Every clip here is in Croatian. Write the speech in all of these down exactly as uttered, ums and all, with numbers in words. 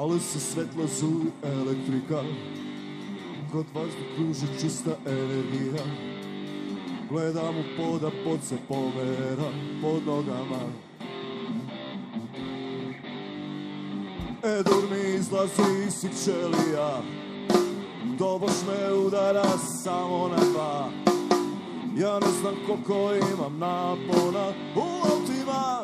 Pali se svetlo, zuji elektrika, kod vazduh kruži čista energija. Gledam u poda, pod se pomera pod nogama. Edur mi izlazi iz svih ćelija, doboš me udara samo na dva. Ja ne znam koliko imam napona u autima.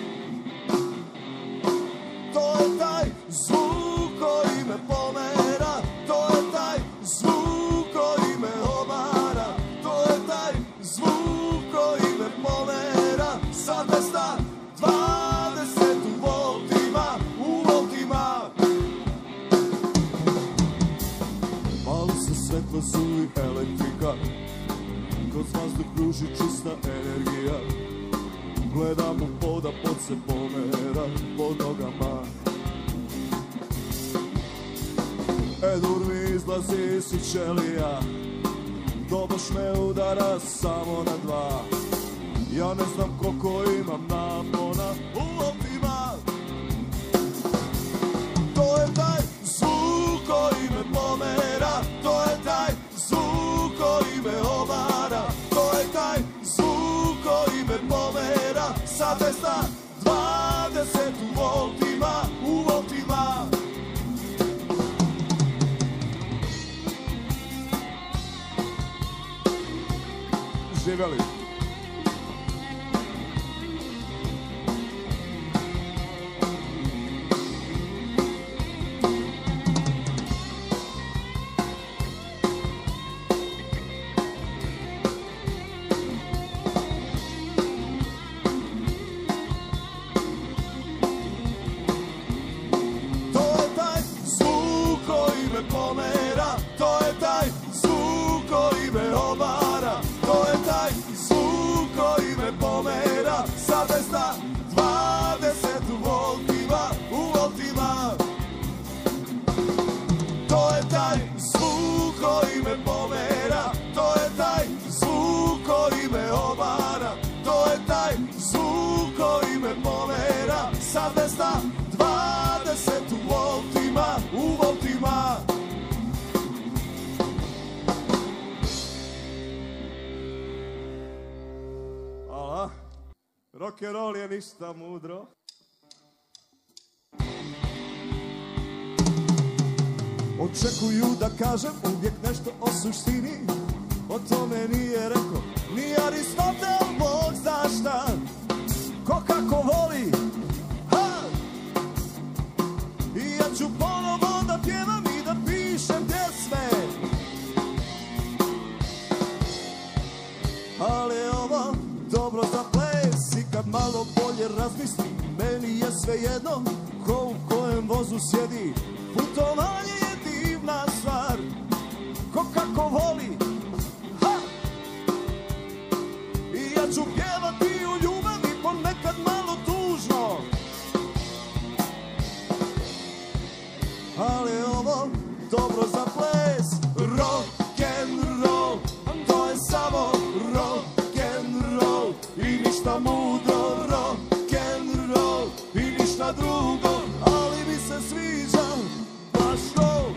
To je taj zvuk koji me pomera, to je taj zvuk koji me obara, to je taj zvuk koji me pomera. Sa dvesta dvadeset u voltima, u voltima. Pali se svetlo, zuji elektrika, kroz vazduh kruži čista energija. Gledam u poda, pod se pomera pod nogama. Edur mi izlazi iz svih ćelija, doboš me udara samo na dva. Ja ne znam koliko imam napona u voltima. To je taj zvuk koji me pomera, to je taj zvuk koji me obara, to je taj zvuk koji me pomera. Sa dvesta dvadeset u voltima, u voltima. Živjeli. Pomera, to je taj zvuk koji me obara, to je taj zvuk koji me pomera. Sa dvesta dvadeset u voltima, u voltima. To je taj zvuk koji me pomera, to je taj zvuk koji me obara, to je taj zvuk koji me pomera. Sa dvesta dvadeset u voltima, u voltima. Rock'n'roll je ništa mudro. Očekuju da kažem uvijek nešto o suštini, o tome nije rekao ni Aristotel, Bog zna šta. Ko kako voli, ha! I ja ću ponovo da pjevam i da pišem pjesme. Ali ovo dobro za ples i kad malo bolje razmislim, meni je svejedno ko u kojem vozu sjedi. Putovanje je divna stvar, ko kako voli, ha! I ja ću pjevati u ljubavi ponekad malo tužno. Ali ovo dobro za ples, rock'n'roll, to je samo rock'n'roll. I ništa mudro, rock'n'roll, i ništa drugo, ali mi se sviđa baš roll.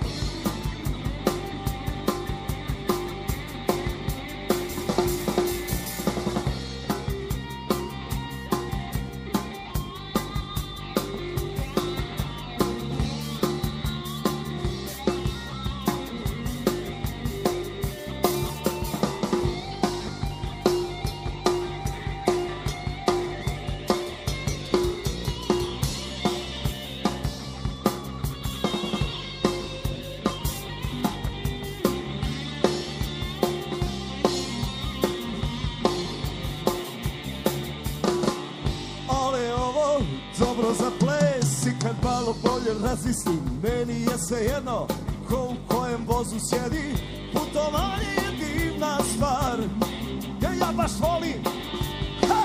Dobro za ples i kad malo bolje razmislim, meni je svejedno ko u kojem vozu sjedi. Putovanje je divna stvar, ja ja baš volim, ha!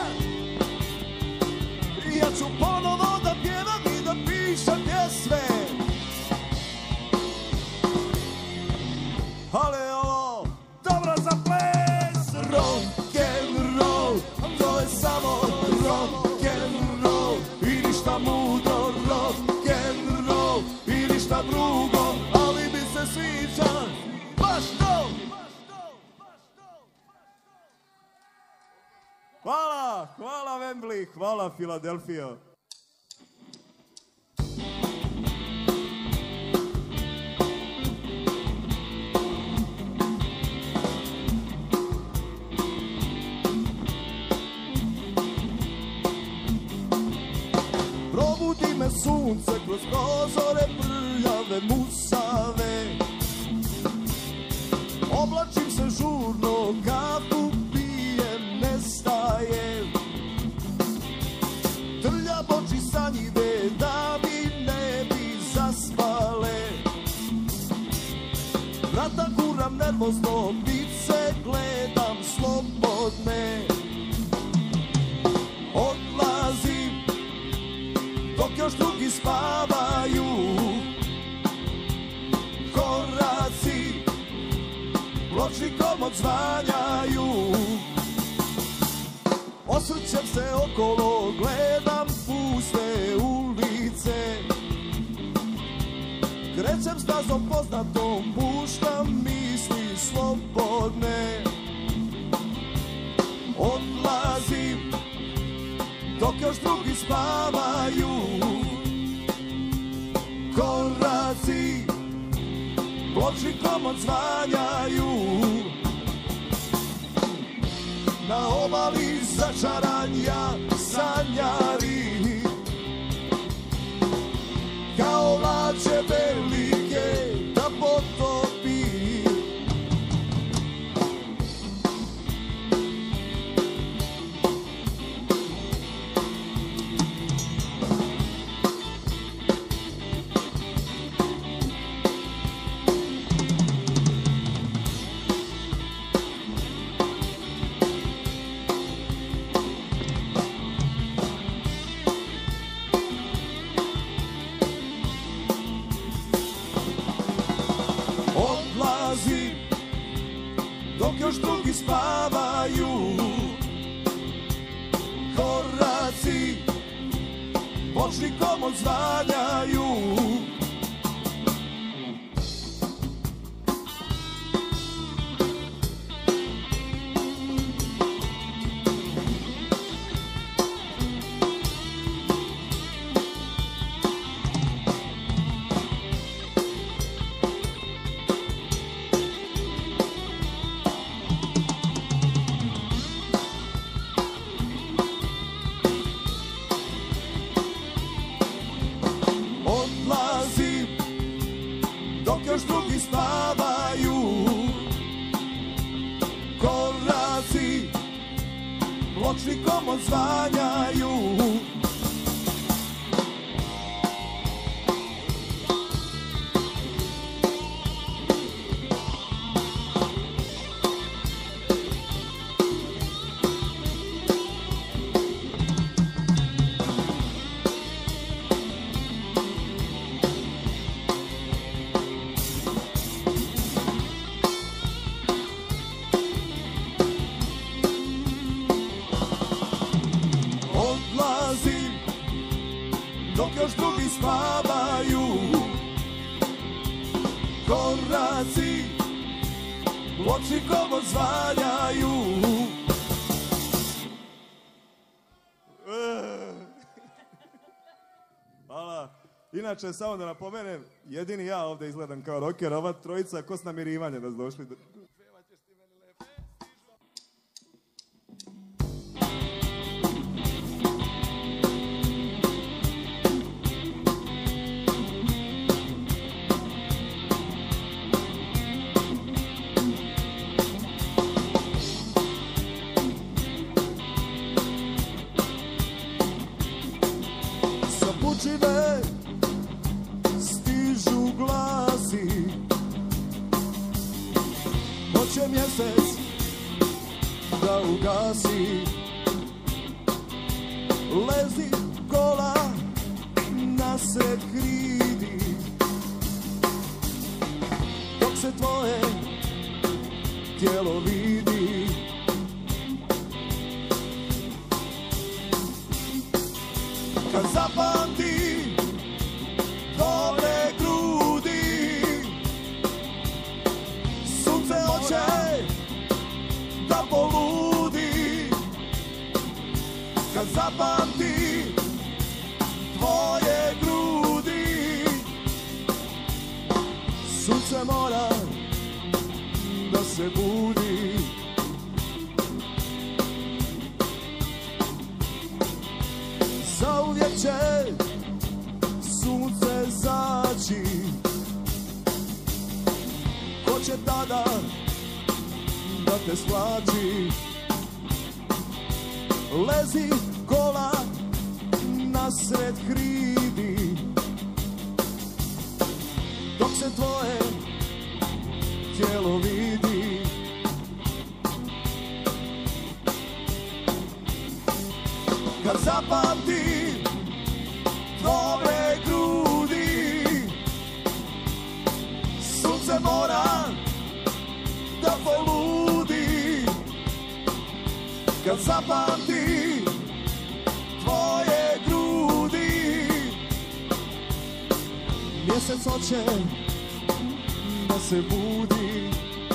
I ja ću ponovo da pjevam i da pišem pjesme. Ali ovo dobro za ples, rock'n'roll, to je samo rock'n'roll. I ništa mudro, rock'n'roll, Hvala, hvala Wembley, hvala Filadelfija. Probudi me sunce kroz prozore prljave musave. Oblačim se žurno, kafu pijem, nestajem. Trljam oči sanjive da mi ne bi zaspale. Vrata guram nervozno, ptice gledam slobodne. Odlazim dok još drugi spavaju. Koraci pločnikom odzvanjaju. Osvrćem se okolo, gledam puste ulice. Krećem stazom poznatom, puštam misli slobodne. Odlazim dok još drugi spavaju. Koraci pločnikom odzvanjaju. Na obali začaranja sanjari, kao lače velike da potopi. Dok još drugi spavaju. Koraci pločnikom odzvanjaju. Dok još drugi spavaju. Koraci pločnikom odzvanjaju. Dok još drugi spavaju. Koraci pločnikom odzvanjaju. Hvala. Inače, samo da napomenem, jedini ja ovdje izgledam kao rocker, ova trojica ko s namirivanja da su došli. Pučine stižu glasi, hoće mjesec da ugasi. Lezi kola na sred hridi, dok se tvoje tijelo vidi. Kad zapamti gole grudi, sunce hoće da poludi. zapamtim tvoje grudi. Sunce mora da se budi. Zauvijek će sunce zaći. Ko će tada da te svlači? Lezi gola nasred hridi, dok se tvoje tijelo vidi. Kad zapamtim tvoje grudi, sunce mora da poludi. Kad zapamtim tvoje grudi, mjesec hoće da se budi.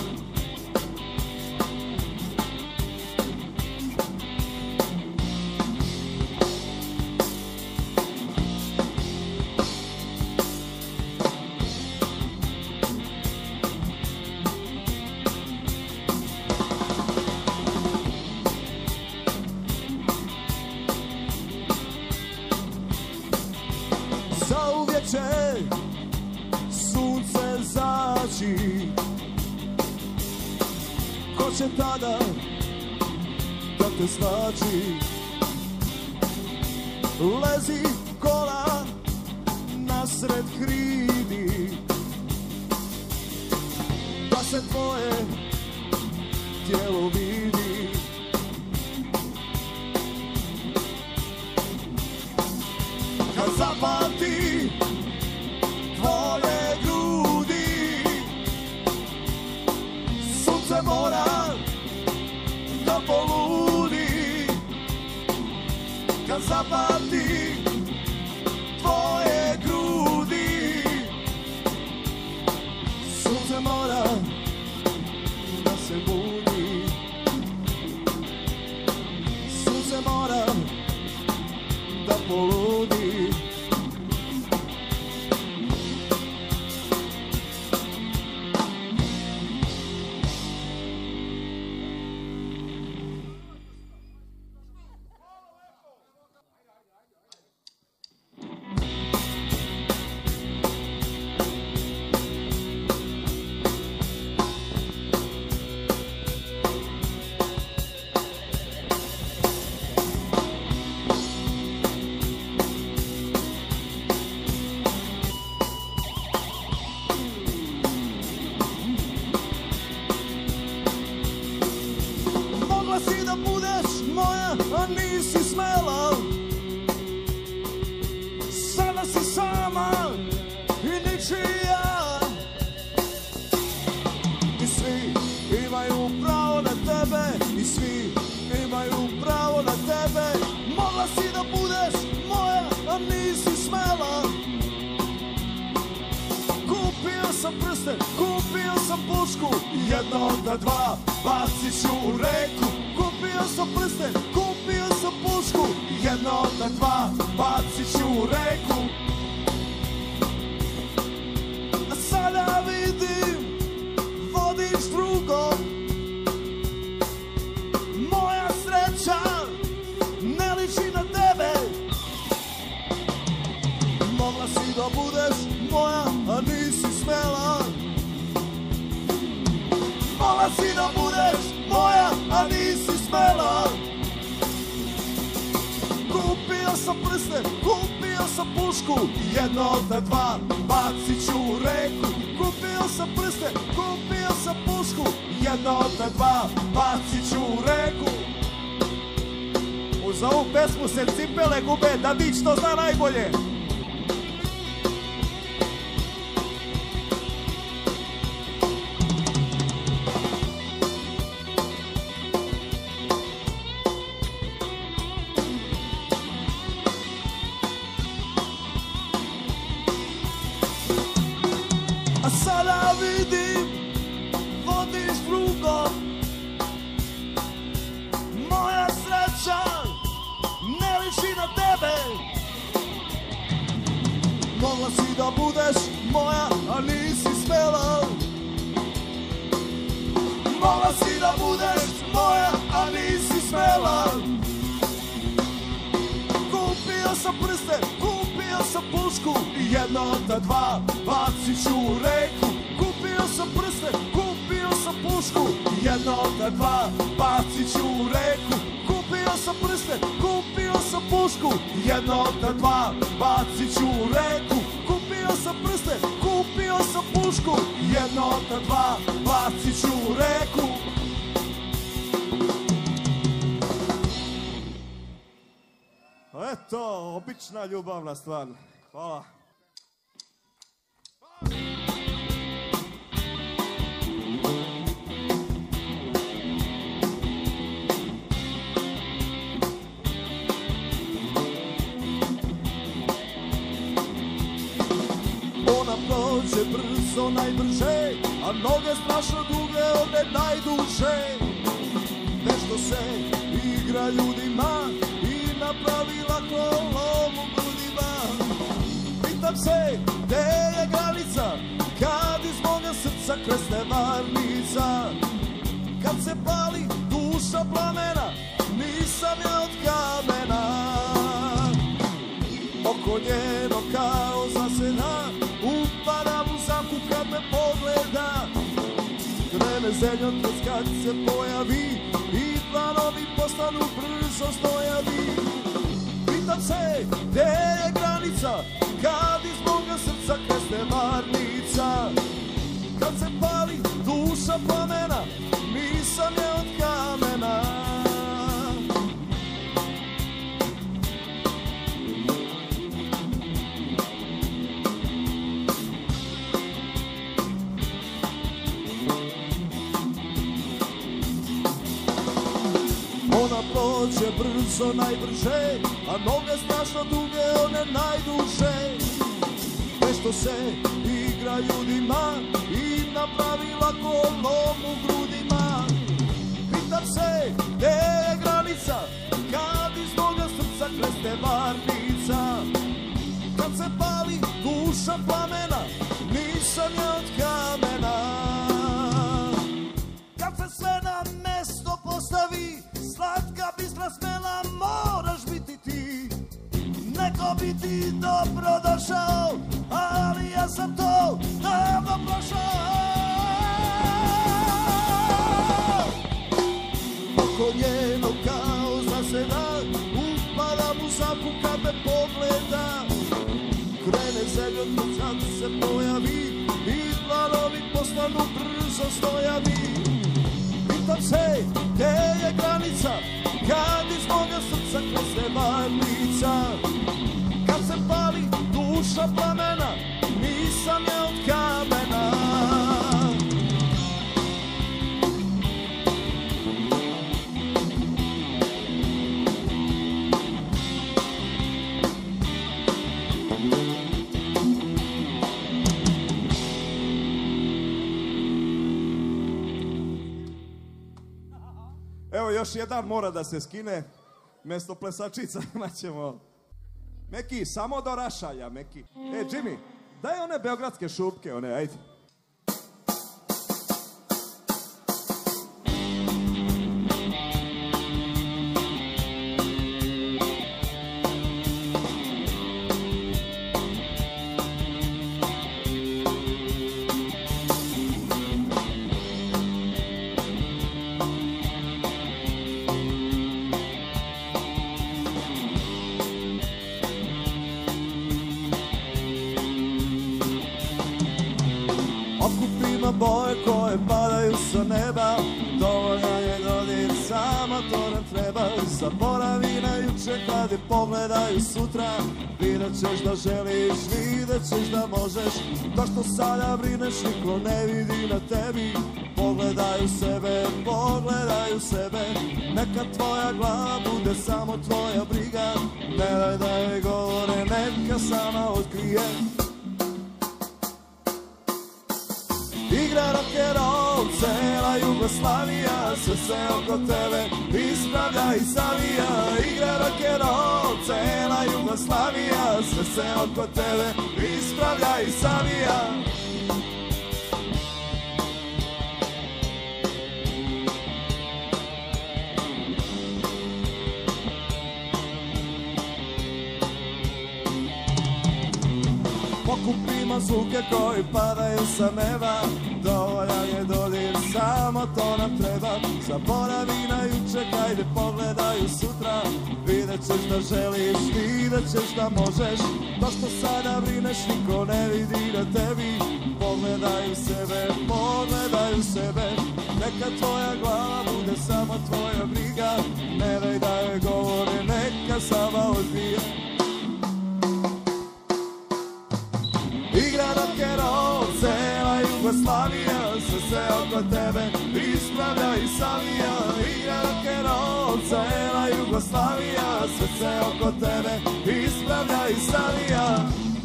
Zauvijek će sunce zaći. Ko će tada da te snaći? Lezi kola nasred hridi, da se tvoje tijelo vidi. Kad zapamtim tvoje grudi, sunce mora da poludi. Kad zapamtim tvoje grudi, sunce mora da se budi. Sunce mora da poludi. Mogla si da budeš moja, a nisi smela. Sada si sama i ničija. I svi imaju pravo na tebe, i svi imaju pravo na tebe. Mogla si da budeš moja, a nisi smela. Kupio sam prsten, kupio sam pušku, jedno od dva bacit ću u reku. Kupio sam prsten, kupio sam pušku, jedno od dva bacit ću u reku. A sada vidim, vodiš drugom. Moja sreća ne liči na tebe. Mogla si da budeš moja, a nisi smela. Mogla si da budeš moja, a nisi smela. Kupio sam prsten, kupio sam pušku, jedno od dva bacit ću u reku. Kupio sam prsten, kupio sam pušku, jedno od dva bacit ću u reku. Uz ovu pesmu se cipele gube, da Dić to zna najbolje. A sada vidim, vodiš drugom. Moja sreća ne da budeš moja, a nisi smela. Mogla si da budeš moja, a nisi smela. Kupio sam prste, kupio sam pušku, jedno od ta dva bacit ću u reku. Kupio sam prste, kupio sam pušku, jedno od ta dva bacit ću u reku. Kupio sam prste, kupio sam pušku, jedno od ta dva bacit ću u reku. Kupio sam prste, kupio sam pušku, jedno od ta dva bacit ću u reku. Eto, obična ljubavna stvar. Hvala. Ona prođe brzo, najbrže, a noge strašno duge, one najduže. Nešto se igra ljudima i napravila kolom u grudima. Pitam se, gde je granica, kad iz moga srca kresne varnica. Kad se pali duša plamena, nisam ja od kamena. Oko njeno kao zaseda, upadam u zamku kad me pogleda. Krene zemljotres kad se pojavi i planovi postanu brzo stojavi. Pitam se, gde je granica, kad iz moga srca kresne varnica. Kad se pali duša plamena, nisam ja od kamena. Ona prođe brzo, najbrže, a noge strašno duge, one najduže. Nešto se igra ljudima i napravila kolom u grudima. Pitam se, gde je granica, kad iz moga srca kresne varnica. Kad se pali duša plamena, nisam ja od kamena. Kad se sve na mesto postavi, slatka, bistra, smela, moraš biti ti. Neko bi ti dobro došao, ali ja sam to davno prošao. Oko njeno kao zaseda, upadam u zamku kad me pogleda. Krene zemljotres kad se pojavi i planovi postanu brzo stojavi. Pitam se, gde je granica, kad iz moga srca kresne varnica. Kad se pali duša plamena, nisam ja od kamena. Evo još jedan mora da se skine. Mesto plesačica imat ćemo. Meki, samo do rašalja, Meki. E, Jimmy, daj one beogradske šupke, one, ajde. Boje koje padaju sa neba, dovoljan je dodir, samo to nam treba. Zaboravi na juče kad je pogledaju sutra. Vidjet ćeš da želiš, vidjet ćeš da možeš. To što sada brineš niko ne vidi na tebi. Pogledaju sebe, pogledaju sebe. Neka tvoja glava bude samo tvoja briga. Ne daj da je govore, neka sama otkrije. Igra rock'n'roll, cela Jugoslavija, sve se oko tebe ispravlja i savija. Igra rock'n'roll, cela Jugoslavija. Jugoslavija, sve se oko tebe ispravlja i savija. Pokupimo zvuke koji padaju sa neba, dovoljan je dodir, samo to nam treba. Zaboravi na juče, hajde pogledaju sutra, vidjet ćeš da želiš, vidjet ćeš da možeš. To što sada brineš niko ne vidi na tebi, pogledaju sebe, pogledaju sebe. Neka tvoja glava bude samo tvoja briga, ne daj da joj govore, neka sama odbije. Igra rock'n'roll, cela Jugoslavija, sve se oko tebe ispravlja i savija. Igra rock'n'roll, cela Jugoslavija, sve se oko tebe ispravlja i savija.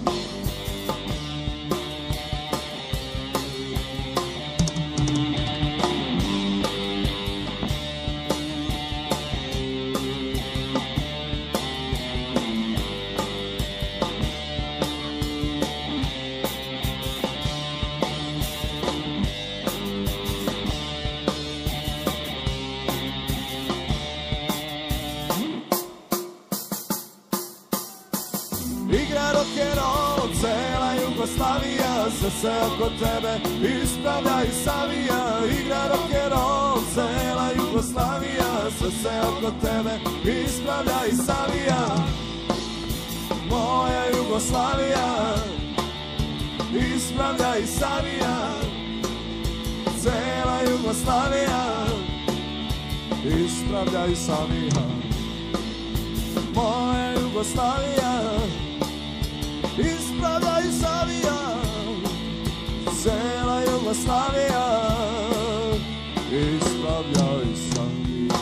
Igra rock'n'roll, cela Jugoslavija, sve se oko tebe ispravlja i savija. Igra rock'n'roll, cela Jugoslavija, sve se oko tebe ispravlja i savija. Moja Jugoslavija ispravlja i savija. Cela Jugoslavija ispravlja i savija. Moja Jugoslavija ispravlja i savija. Cela Jugoslavija ispravlja i savija.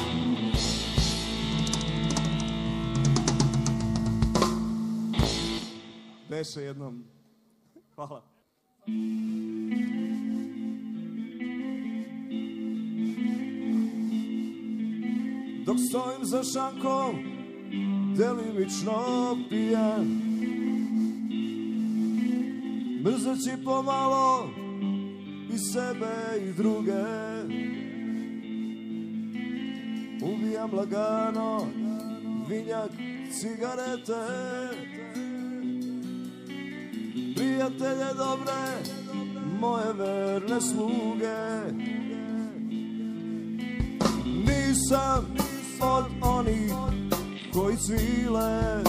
Beše jednom. Hvala. Dok stojim za šankom, delimično pijan, mrzeći pomalo i sebe i druge, ubijam lagano vinjak, cigarete, prijatelje dobre, moje verne sluge. Nisam od onih koji cvile,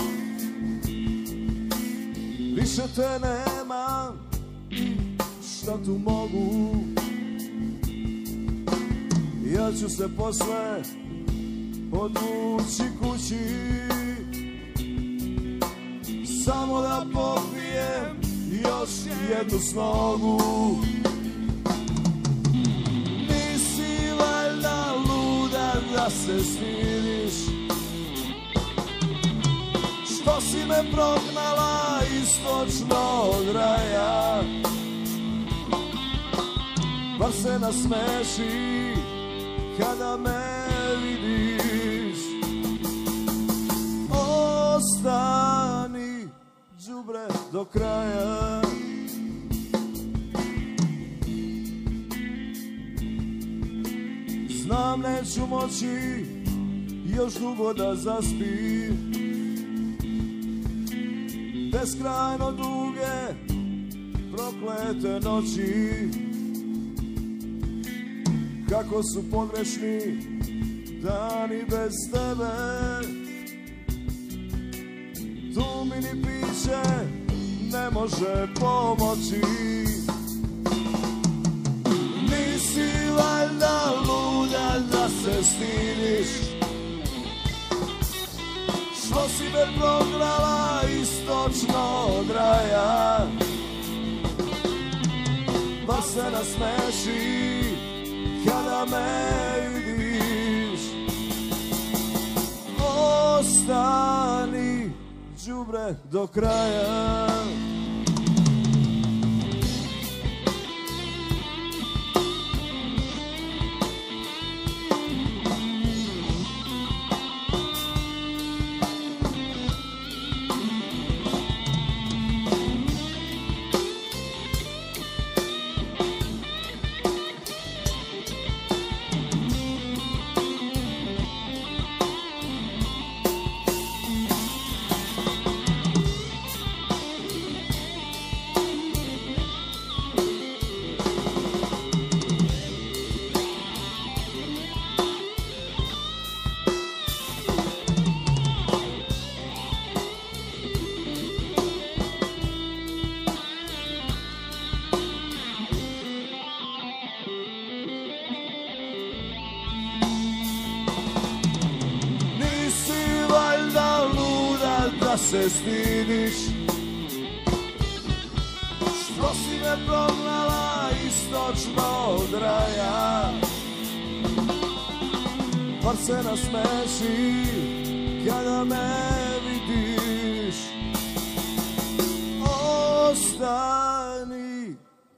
više te nema, šta tu mogu. Ja ću se posle odvući kući, samo da popijem još jednu snogu. Nisi valjda luda da se svidiš, što si me prognala istočnog raja. Bar se nasmeši kada me vidiš. Ostani đubre do kraja. Znam neću moći još dugo da zaspim, beskrajno duge proklete noći. Kako su pogrešni dani bez tebe, tu mi ni piće ne može pomoći. Nisi valjda luda da se stidiš, što si me prognala istočno od raja. Bar se nasmeši kada me vidiš. Ostani đubre do kraja. se stidiš, što si me prognala istočno od raja. Bar se nasmeši kada me vidiš. Ostani,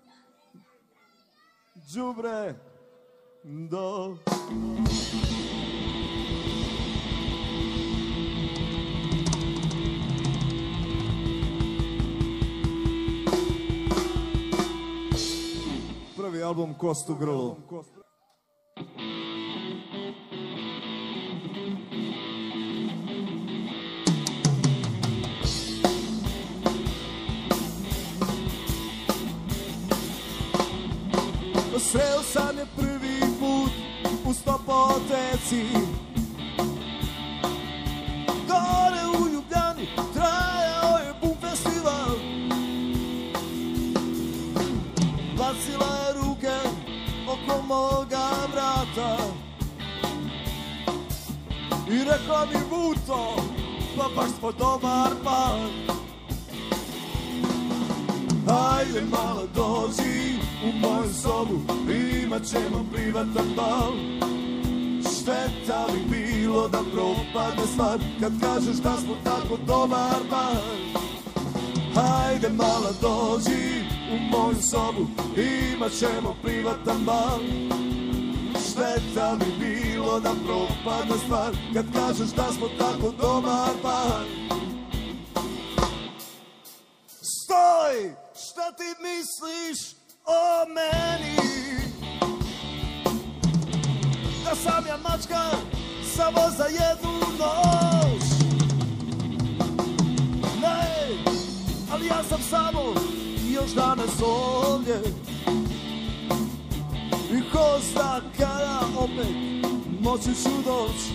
đubre, do... Prvi album Kost u grlu. Sreo sam je prvi put u Stopoteci, gore u Ljubljani trajao je bum festival. Bacila je ruke oko moga vrata i rekla mi: Vuto, pa baš smo dobar par. Ajde malo dođi u moju sobu, imat ćemo privatan bal. Šteta bi bilo da propadne stvar kad kažeš da smo tako dobar par. Ajde malo dođi u moju sobu, imat ćemo privatan bal. Šteta bi bilo da propadne stvar kad kažeš da smo tako dobar par. Stoj! Šta ti misliš o meni? Da sam ja mačka samo za jednu noć? Ne, ali ja sam samo još danas ovdje. I ko zna kada opet moći ću doći.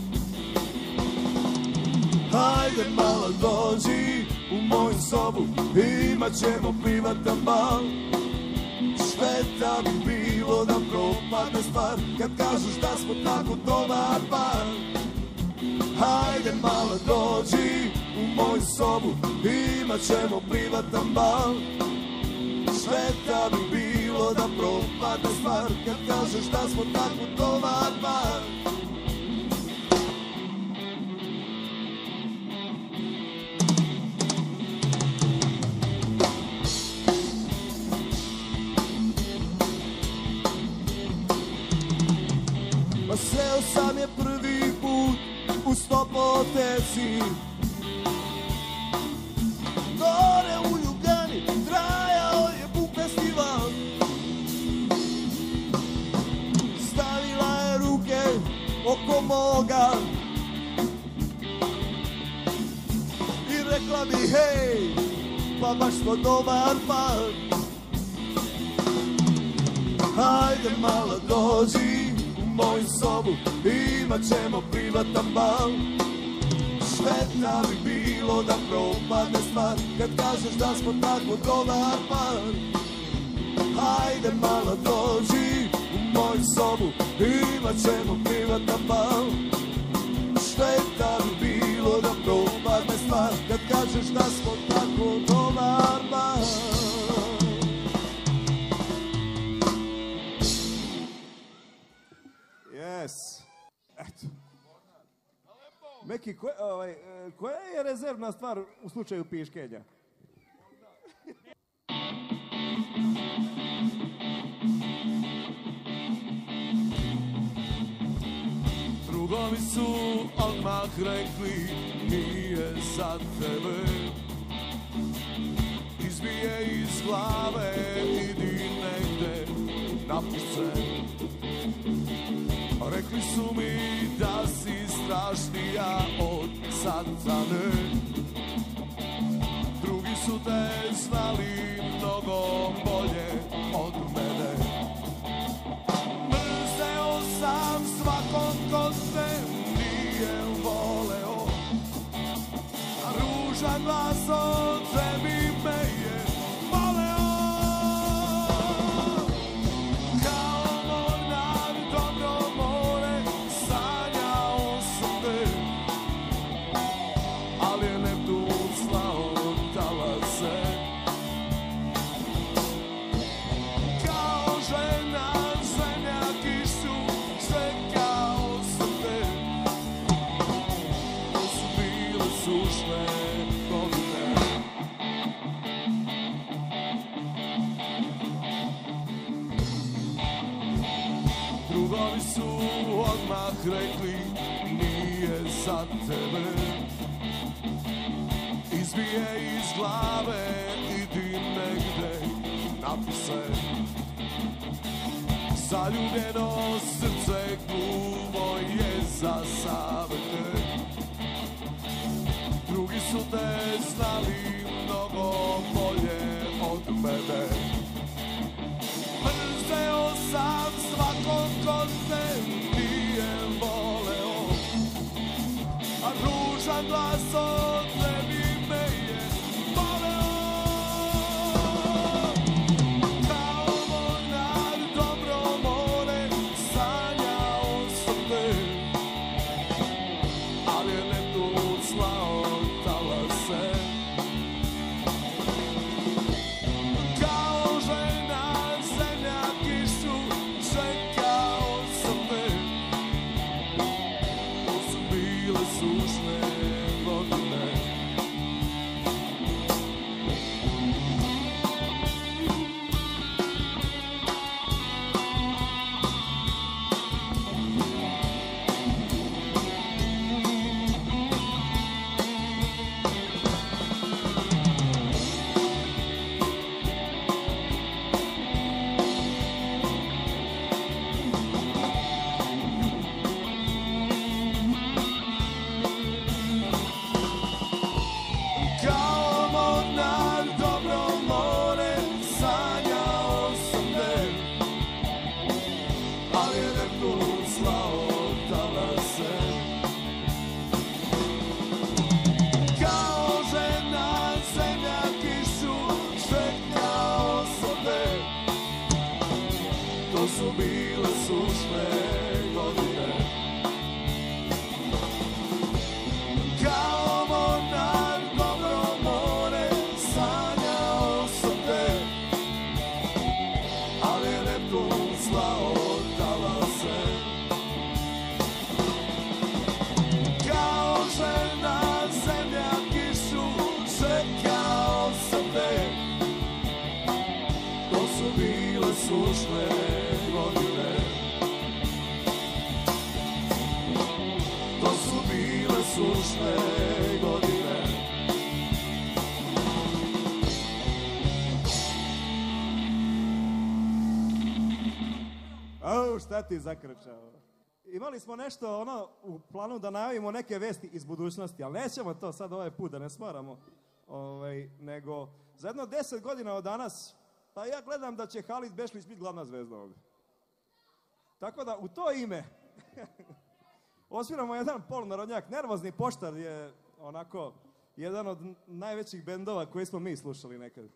Hajde malo dođi u moju sobu, imat ćemo privatan bal. Šteta bi bilo da propadne stvar kad kažeš da smo tako dobar par. Hajde malo dođi u moju sobu, imat ćemo privatan bal. Šteta bi bilo da propadne stvar kad kažeš da smo tako dobar par. Sreo sam je prvi put u Stopoteci, gore u Ljubljani trajao je bum festival. Stavila je ruke oko moga i rekla mi: hej, pa baš smo dobar par. Hajde malo dođi u moju sobu, imat ćemo privatan bal. Šteta bi bilo da propadne stvar kad kažeš da smo tako dobar par. Hajde malo dođi u moju sobu, imat ćemo privatan bal. Šteta bi bilo da propadne stvar kad kažeš da smo tako dobar par. Yes. Eto. Meki, koja, ovaj, koja je rezervna stvar u slučaju piškenja? Drugovi su odmah rekli: nije za tebe. Izbije iz glave, idi negde napušten. Rekli su mi da si strašnija od satane. Drugi su te znali mnogo bolje od mene. Mrzeo sam svakom ko te nije voleo, a ružan glas od tebi me je voleo. Ali je Neptun za tebe. Izbije iz glave, idi negde napise. Zaljubljeno srce gluvo je za savete. Drugi su te znali mnogo bolje od mene. Mrzeo sam svakog ko te nije voleo, a ružan glas od tebi me je voleo. Kao mornar dobro more sanjao sam te, ali je letu slao talase. Kao žena zemlja kišu čekao sam te. To su bile sušne godine. Kao mornar dobro more sanjao sam te, ali je Neptun slao talase. Kao žena zemlja kišu čekao sam te. To su bile sušne godine. Kao mornar dobro more sanjao sam te, ali je Neptun slao talase. Kao žena zemlja kišu čekao sam te. To su bile sušne godine. To su bile sušne godine. Au, šta ti zakrčao? Imali smo nešto ono u planu da najavimo neke vesti iz budućnosti, ali nećemo to sad ovaj put da ne smaramo, ovaj, nego za jedno deset godina od danas, pa ja gledam da će Halid Bešlić biti glavna zvezda ovdje. Tako da u to ime osviramo jedan polunarodnjak. Nervozni poštar je onako jedan od najvećih bendova koje smo mi slušali nekad.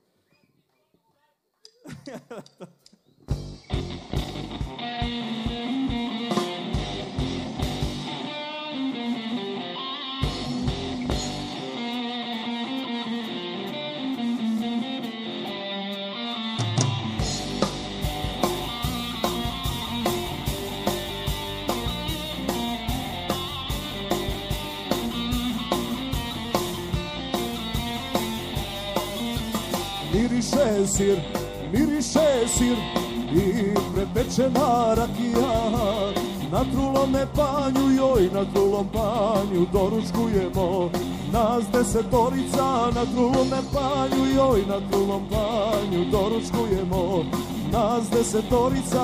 Miriše sir, miriše sir i prepečena rakija. Na trulome panju, joj, na trulom panju doručkujemo. Nas desetorica na trulome panju, joj, na trulom panju doručkujemo. Nas desetorica.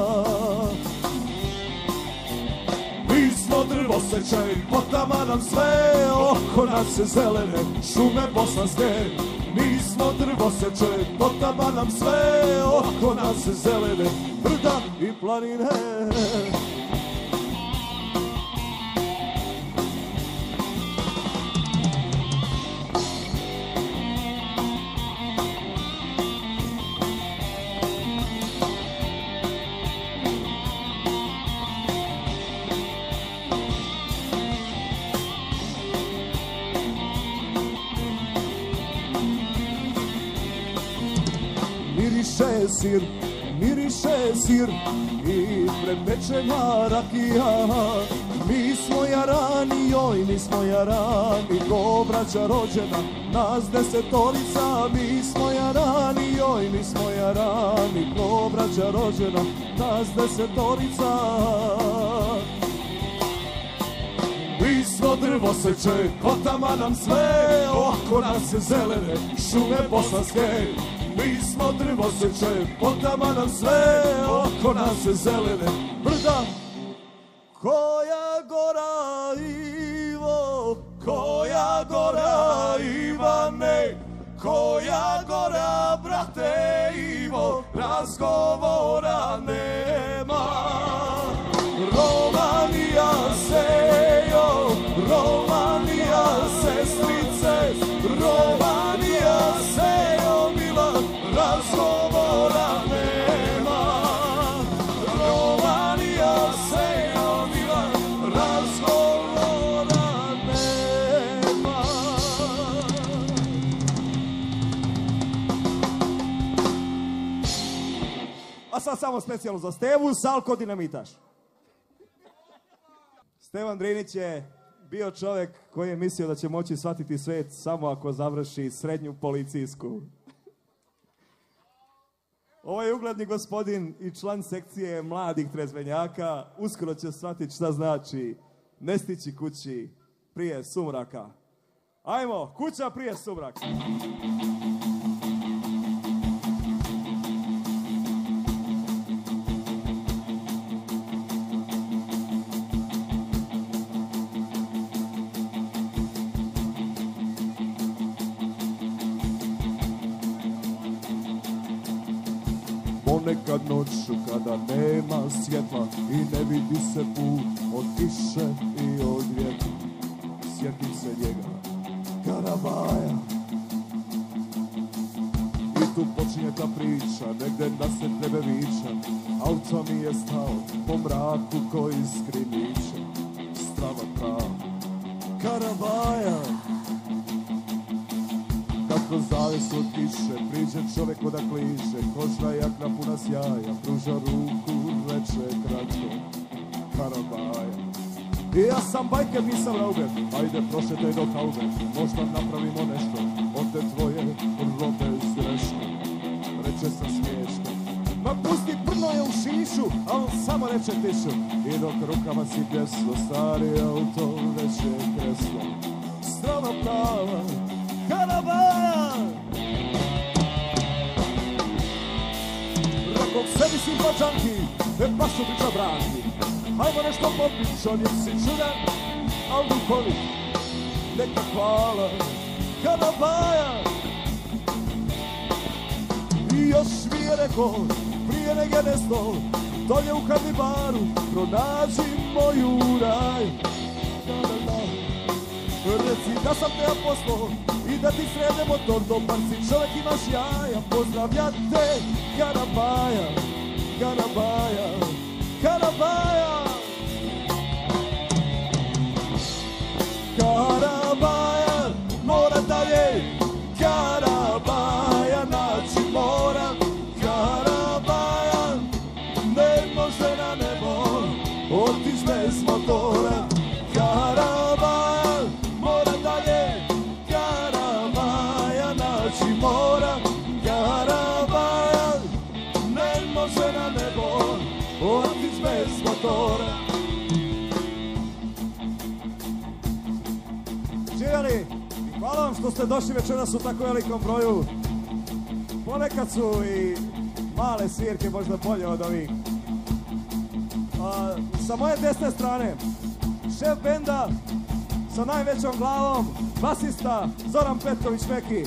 Mi smo drvoseče, potama nam sve, oko nas se zelene šume bosanske. Mi smo drvoseče, potama nam sve, oko nas se zelene brda i planine. Miriše sir, miriše sir i prepečena rakija. Mi smo jarani, joj, mi smo jarani, ko braća rođena, nas desetorica. Mi smo jarani, joj, mi smo jarani, ko braća rođena, nas desetorica. Mi smo drvo seče, kotama nam sve, oko nas se zelene šume bosanske. Mi smo drvo seče, kotama nam sve, oko nas se zelene brda. Koja gora Ivo, koja gora Ivane, koja gora brate Ivo, razgovora nema. Romanija sejo, Romanija sestrice, Romanija sejo mila, razgovora nema. Romanija sejo mila, razgovora nema. A sad samo specijalno za Stevu, Salko Dinamitaš. Stevan Drinić je bio čovjek koji je mislio da će moći shvatiti svet samo ako završi srednju policijsku. Ovaj ugledni gospodin i član sekcije mladih trezvenjaka uskoro će shvatiti šta znači ne stići kući prije sumraka. Ajmo, kuća prije sumraka. Ponekad noću kada nema svjetla i ne vidi se put od kiše i od vjetra, sjetim se njega, Karabaja. I tu počinje ta priča, negdje da se tebe viča. Auto mi je stao po mraku koji skrimiče. Strava prava, Karabaja. Kako zaves od kiše, priđe čovjek da kliše, kožna jakna puna sjaja, pruža ruku, reče kratko, Karabaja. I ja sam bajker, nisam rauber, ajde prošetaj do haube, možda napravimo nešto, od te tvoje robe zgrešno, reče sa smiješno. Ma pusti, prno je u šišu, a on samo reče tišu, i dok rukama si pjeslo, stari auto već je kreslo. Strava prava, Karabaja! Rakog sebi simpačanki, ne pašu priča branki. Hajmo nešto popit, čovjek si čudan, al duhovi, neka hvala, Karabaja! I još mi je rekao, prije nege nesto, dolje u Karnibaru, pronađi moju raj. Reci da sam te ja poslao i da ti srede motor, dobar si čovjek, imaš jaja, pozdravljate, Karabaja, Karabaja, Karabaja. Karabaja, mora dalje, Karabaja, naći mora, Karabaja, ne može na nebo, otić bez motora, Karabaja, mora dalje, Karabaja, naći mora, Karabaja, ne može na nebo, otić bez motora. Živjeli, hvala vam što ste došli večeras u tako velikom broju. Ponekad su i male svirke možda bolje od ovih. A, sa moje desne strane, šef benda sa najvećom glavom, basista Zoran Petković-Meki.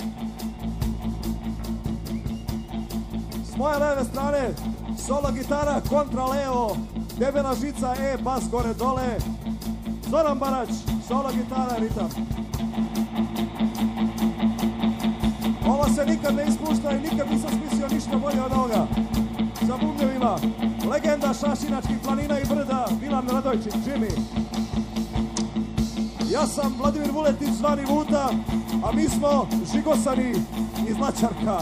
S moje leve strane, solo gitara, kontra levo, debela žica, E, bas gore dole, Zoran Barać, solo gitara, ritam. Ovo se nikad ne ispušta i nikad nisam smislio ništa bolje od ovoga. Sa bubnjevima, legenda Šašinačkih planina i brda, Milan Radojčić, Jimmy. Ja sam Vladimir Vuletić, zvani Vuta, a mi smo Žigosani iz Lačarka.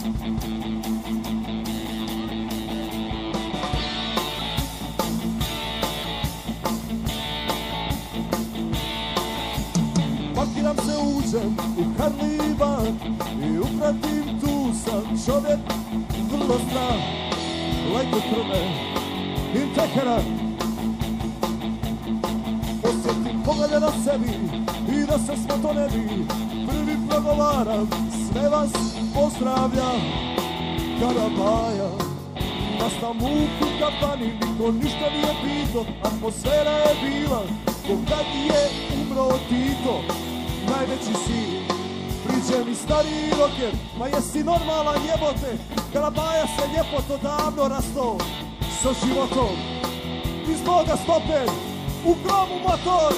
Pakiram se, uđem u Karliban i upratim, tu sam čovjek vrlo stran, lajko krve in Teheran. Osjetim pogledaj na sebi i da se smo to ne bi. Prvi progovaram, sve vas pozdravljam. Karabaja, nas na muku kafani, niko ništa nije pito. Atmosfera je bila, ko kad je umro Tito. Najveći si, priđe mi stariji roker, ma jesi normalan jebote. Karabaja se ljepoto davno rastao sa životom. Iz Boga stoper, u kromu motor.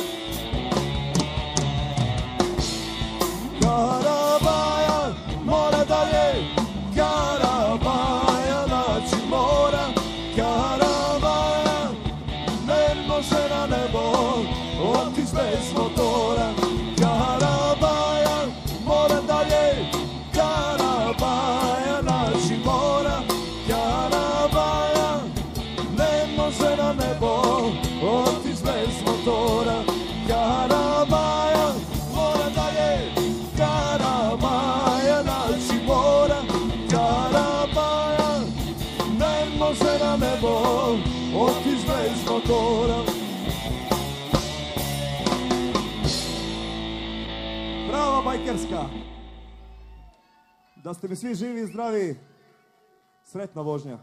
Karabaja, mora dalje. Karabaja, naći mora. Karabaja, ne može na nebo otić bez motora. Karabaja, mora dalje. Karabaja, naći mora. Karabaja, ne može na nebo otić bez motora. Karabaja, mora dalje. Karabaja, naći mora. Karabaja, ne može na nebo otić bez motora. Bravo, bajkerska! Da ste mi svi živi i zdravi, sretna vožnja.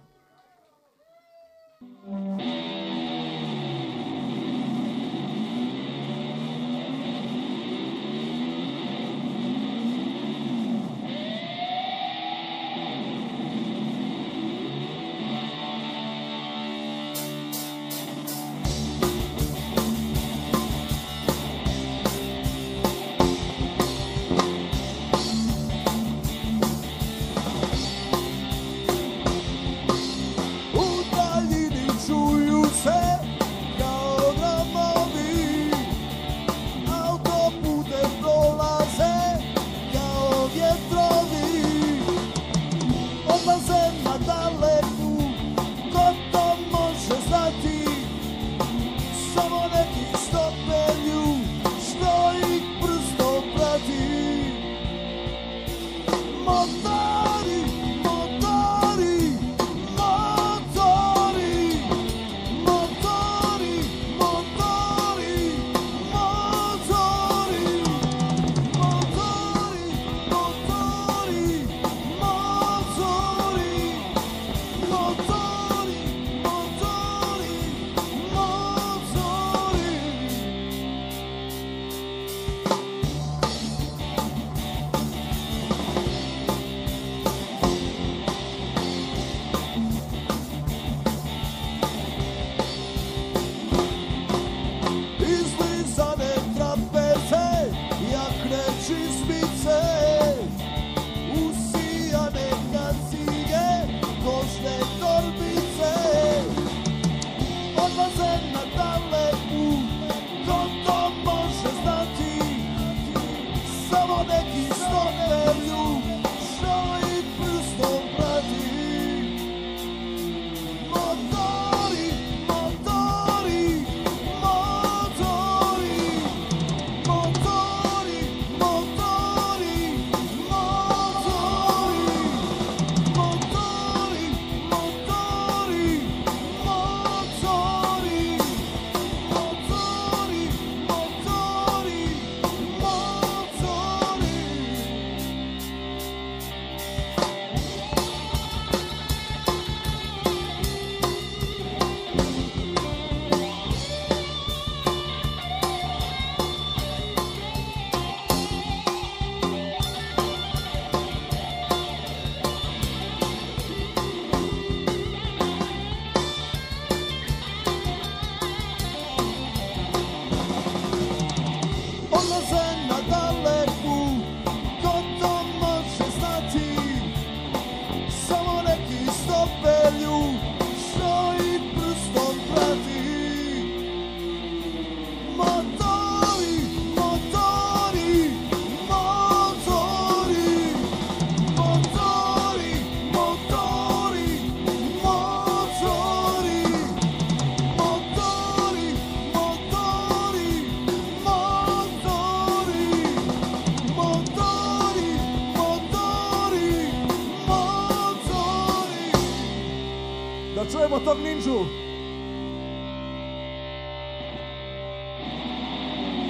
čujemo tog ninđu.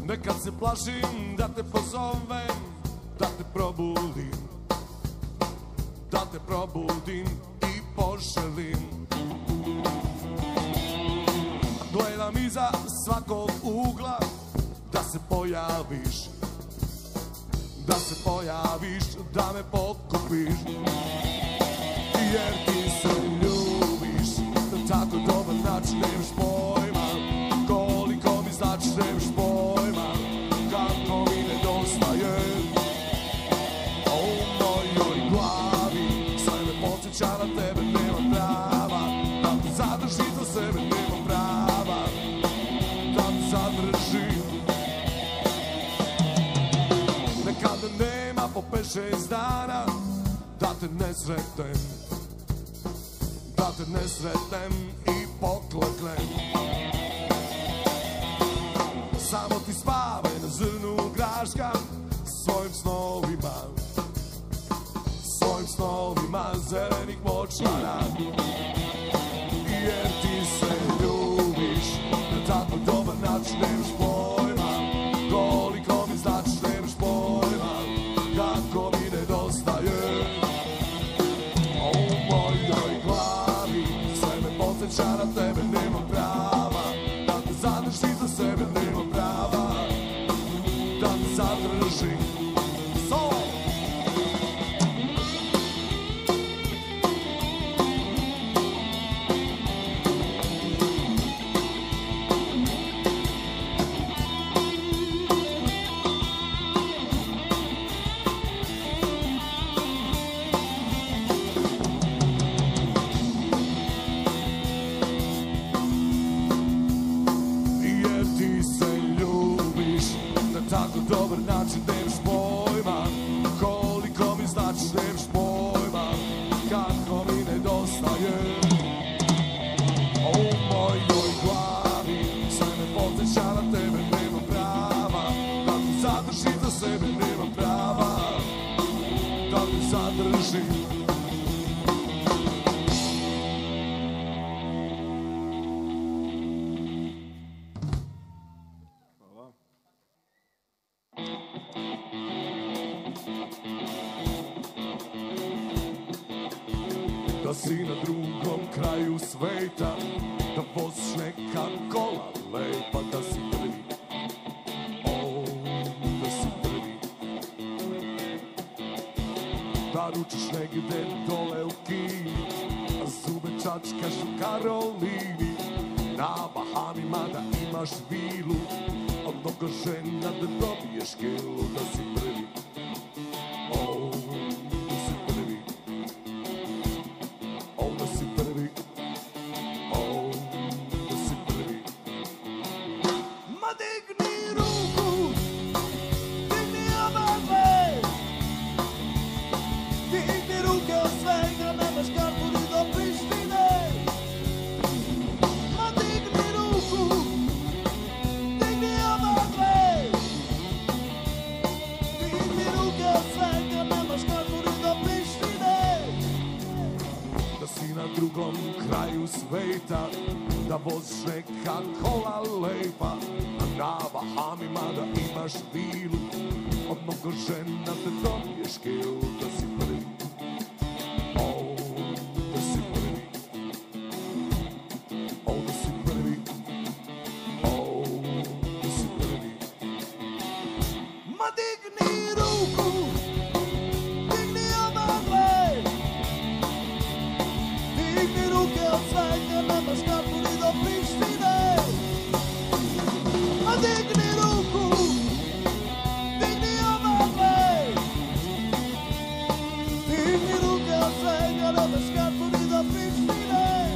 Nekad se plašim da te pozovem, da te probudim, da te probudim i poželim. Gledam iza svakog ugla da se pojaviš, da se pojaviš, da me pokupiš. Jer ti se ljubiš na tako dobar način, nemaš pojma koliko mi znači, nemaš pojma kako mi nedostaje. A u mojoj glavi sve me podsjeća na tebe, nemam prava da te zadržim za sebe, nemam prava da te zadržim. Nekada nema po pet šest dana da te ne sretnem, da te ne sretnem i pokleknem. Samo ti spavaj na zrnu graška svojim snovima, svojim snovima zelenih močvara. Jer ti se ljubiš na tako dobar način, nemaš pojma koliko mi znači, nemaš pojma kako mi nedostaje. A u mojoj glavi sve me podsjeća na tebe, nemam prava da te zadržim za sebe, nemam prava da te zadržim. So! Dobar način, nemaš pojma koliko mi znači, nemaš pojma kako mi nedostaje. A u mojoj glavi sve me podsjeća na tebe, nemam prava da te zadržim za sebe, nemam prava da te zadržim. Da si na drugom kraju sveta, da voziš neka kola lepa, da si prvi, o, da si prvi. Da ručiš negde dole u Kini, a zube čačkaš u Karolini. Na Bahamima da imaš vilu, od mnogo žena da dobiješ kilu, da si prvi, o, da si prvi. Da si prvi, o, da si prvi. Ma digni ruku, digni oba dve, digni ruke od svega, nemaš kartu ni do Prištine. Ma digni ruku, digni oba dve, digni ruke od svega, nemaš kartu ni do Prištine. Da si na drugom kraju sveta, da voziš neka kola lepa, a na Bahamima da imaš vilu, od mnogo žena da dobiješ kilu, da si prvi, o, da si prvi, o, da si prvi, o, da si prvi. Ma digni ruku, digni oba dve, digni ruke od svega, nemaš kartu ni do Prištine. Ma digni ruku, digni oba dve, digni ruke od svega, nemaš kartu ni do Prištine.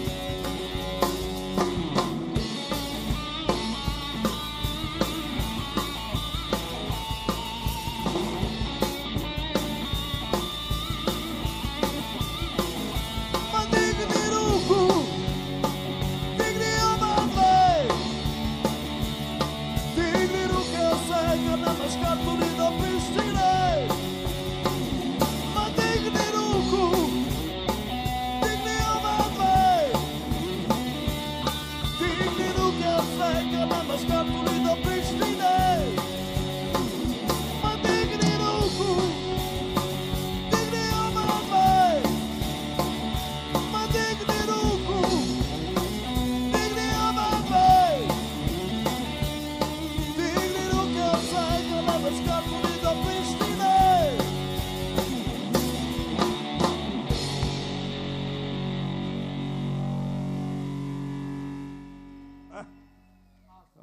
Ma digni ruku, digni oba dve, digni ruke od svega, nemaš kartu ni do Prištine. Ma digni ruku, digni oba dve, digni ruke od svega, nemaš kartu ni do Prištine.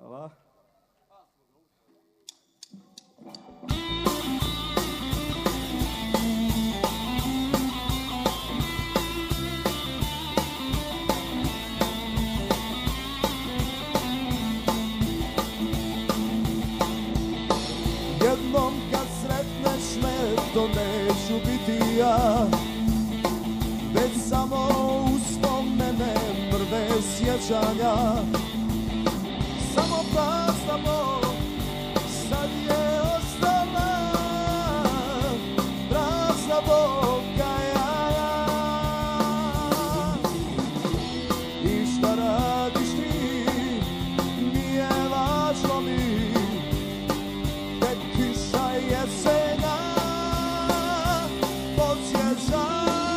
Hvala. Jednom kad sretneš me, to neću biti ja, već samo uspomene prve sjećanja. Samo prazna bol sad je ostala, prazna bol kajanja. I šta radiš ti, nije važno mi, tek kiša jesenja podsjeća.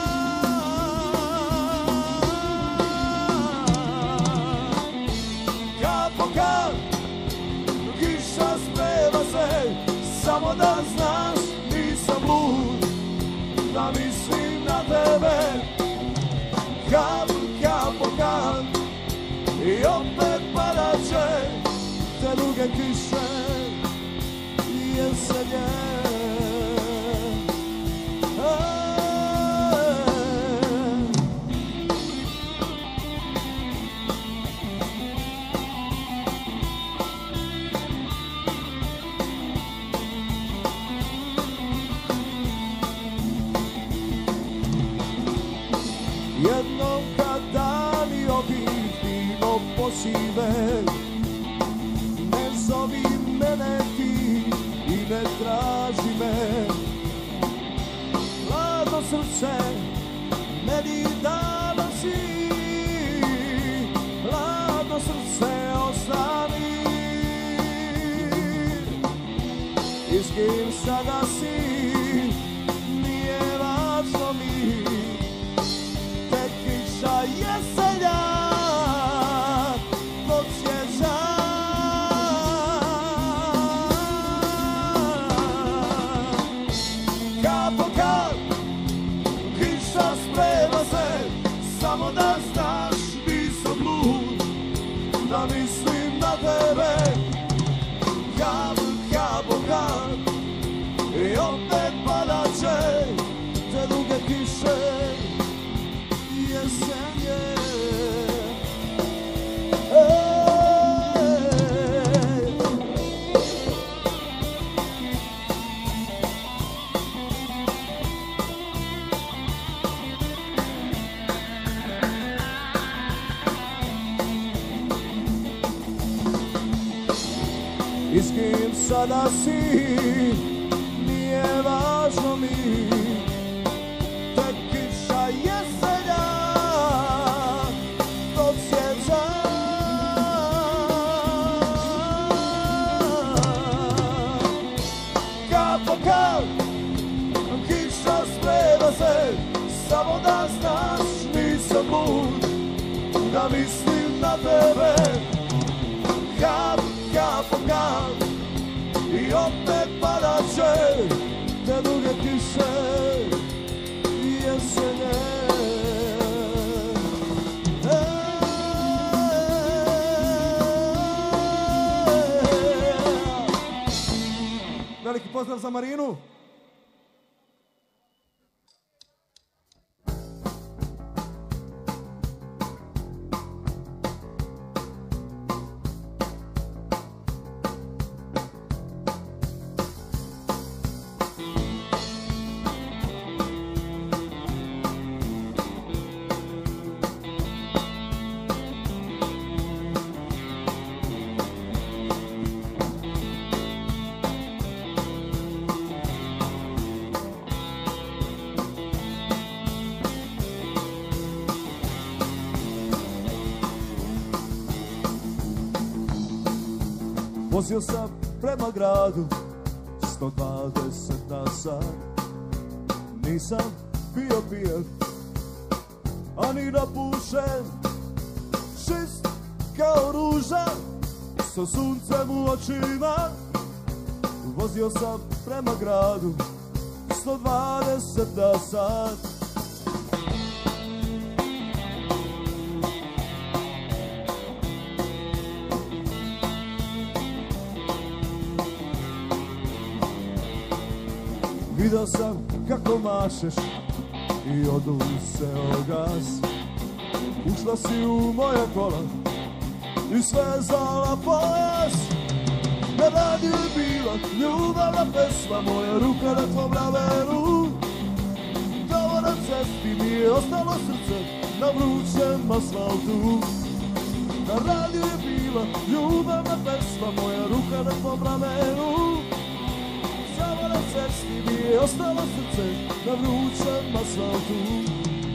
Samo da znaš, nisam lud, da mislim na tebe. Kap, kap po kap, i opet padat će te duge kiše jesenje. Jednom kad dani ovih fino posive, ne zovi mene ti i ne traži me. Hladno srce meni dano si, hladno srce ostani. I s kim sada si, nije važno mi, kiša jesenja podsjeća. Kap po kap, kiša sprema se, samo da znaš, nisam lud, da mislim na tebe. Kap, kap po kap, i opet padat će te duge kiše jesenje. I s kim sada si, nije važno mi, tek kiša jesenja podsjeća. Kap po kap, kiša sprema se, samo da znaš, nisam lud, da mislim na tebe. Kap, kap po kap, i opet padat će te duge kiše jesenje. Veliki pozdrav za Marinu. Vozio sam prema gradu, sto dvadeset na sat. Nisam bio pijan, ani napušen, čist kao ruža, sa suncem u očima. Vozio sam prema gradu, sto dvadeset na sat. Vidio sam kako mašeš i oduseo gas. Ušla si u moje kola i svezala pojas. Na radiju je bila ljubavna pesma, moja ruka na tvom ramenu. Tamo na cesti mi je ostalo srce na vrućem asfaltu. Na radiju je bila ljubavna pesma, moja ruka na tvom ramenu. Samo na cesti mi je ostalo srce na vrućem asfaltu.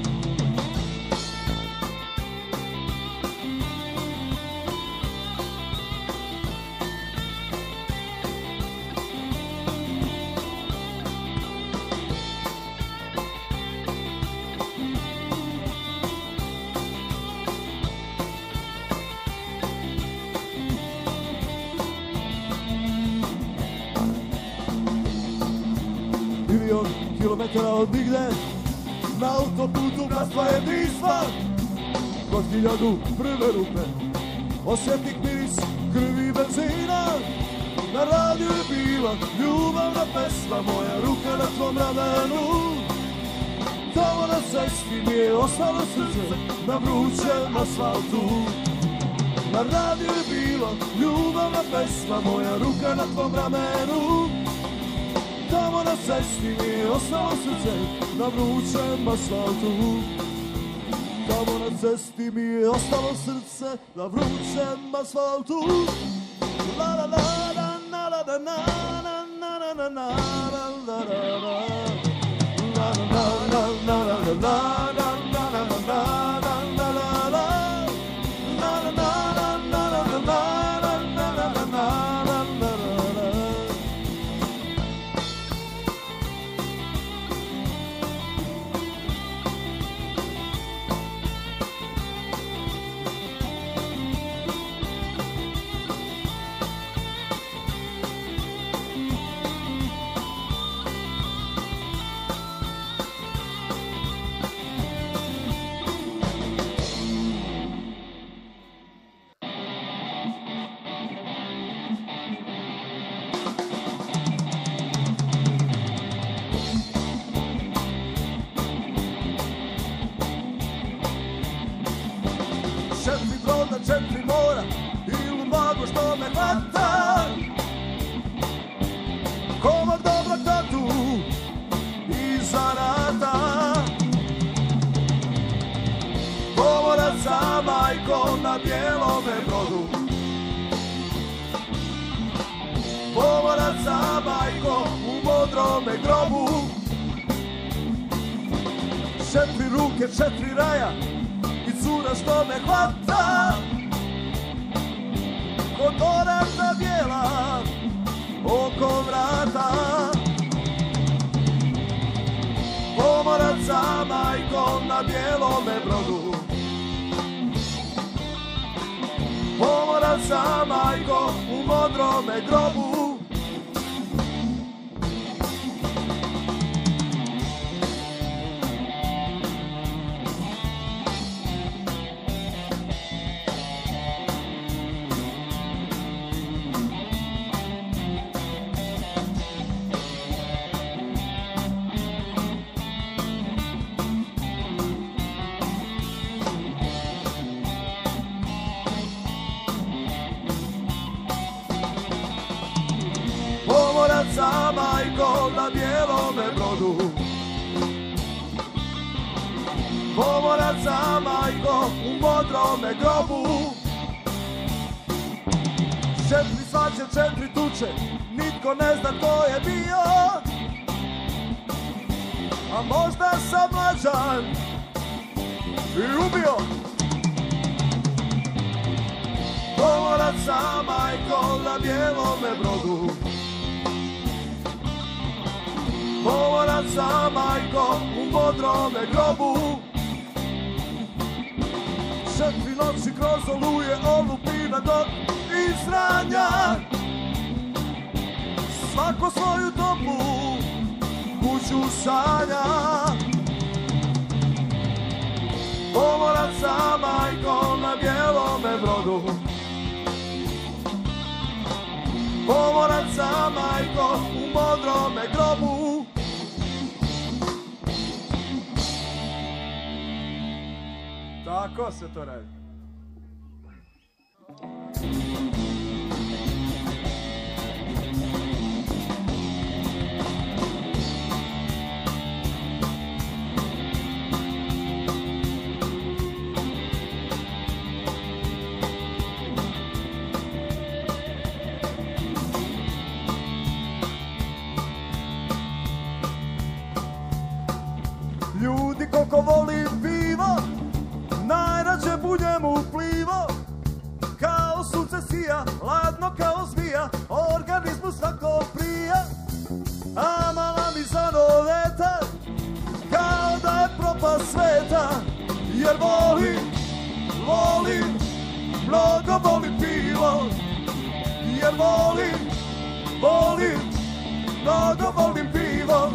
Milion kilometara od nigde, na autoputu gastva je drisva. Kod hiljadu prve rupe, osjetnik miris krvi i benzina. Na radiju je bila ljubavna pesma, moja ruka na tvom ramenu. Tamo na cesti mi je ostalo srce na vrućem asfaltu. Na radiju je bila ljubavna pesma, moja ruka na tvom ramenu. Tamo na cesti mi je ostalo srce na vrućem asfaltu. Tamo na cesti mi je ostalo srce na vrućem asfaltu. La la la la la la la la la la la la la la la Četiri broda, četiri mora i lumago što me hvata. Komad dobra tatu i zanata. Pomorac sa majkom na bijelome brodu. Pomorac sa majkom u modrome grobu. Četiri ruke, četiri raja i cura što me hvata. Kod orata bijela oko vrata. Pomorac sa majkom na bijelome brodu. Pomorac sa majkom u modrome grobu. Pomorac sa majkom na bijelome brodu. Pomorac sa majkom u modrome grobu. Četiri svađe, četiri tuče, nitko ne zna ko je bio. A možda sam mlađan i ubio. Pomorac sa majkom na bijelome brodu. Pomorac sa majkom u modrome grobu. Četiri noći kroz oluje, olupina do izranja. Svako svoju toplu kuću sanja. Pomorac sa majkom na bijelome brodu. Pomorac sa majkom u modrome grobu. Tako se to radi. Ljudi koliko voli pivo, najrađe bu njemu plivo. Kao sunce sija, ladno kao zvija, organizmu svako prija. A mala mi zanoveta, kao da je propast sveta. Jer voli, voli, mnogo voli pivo. Jer voli, voli, mnogo volim pivo.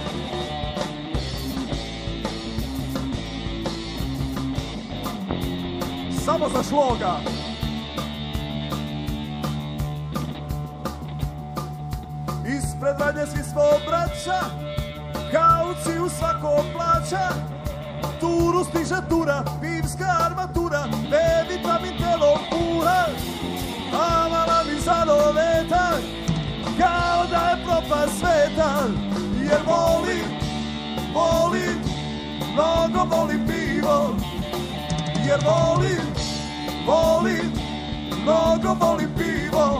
Samo za šloga. Ispred radnje svi smo braća, kauci u svako plaća. Turu stiže tura, pivska armatura, B vitamin telo pura. A mala mi zanoveta, kao da je propast sveta. Jer voli, voli, mnogo voli pivo. Jer volim, volim, mnogo volim pivo.